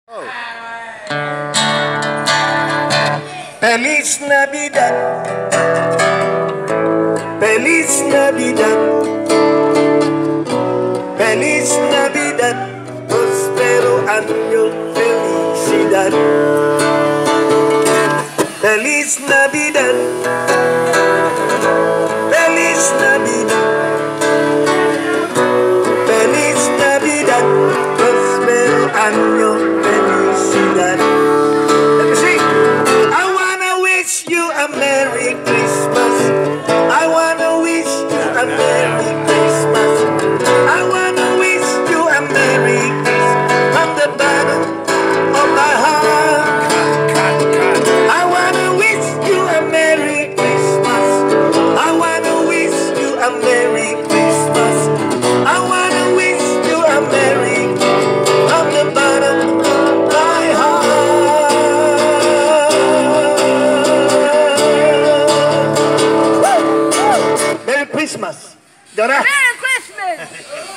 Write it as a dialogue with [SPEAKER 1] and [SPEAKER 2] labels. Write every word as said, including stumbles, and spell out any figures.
[SPEAKER 1] Feliz Navidad, Feliz Navidad, Feliz Navidad, prospero año, felicidad. Feliz Navidad, Feliz Navidad, Feliz Navidad, prospero año, felicidad. Let me sing. I wanna wish you a Merry Christmas. I wanna wish you a Merry Christmas. I wanna wish you a Merry Christmas from the bottom of my heart. I wanna wish you a Merry Christmas. I wanna wish you a Merry Christmas. I wanna wish you a Merry from the bottom of my heart. Merry Christmas, Donna.
[SPEAKER 2] Merry Christmas!